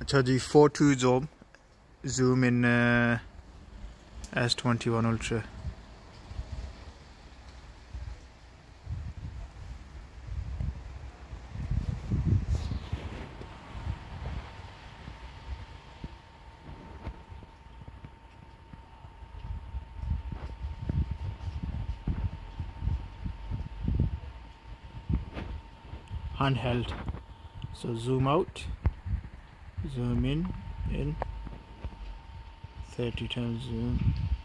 अच्छा जी 4.2 zoom in S21 Ultra. Handheld. So zoom out, zoom in 30 times zoom.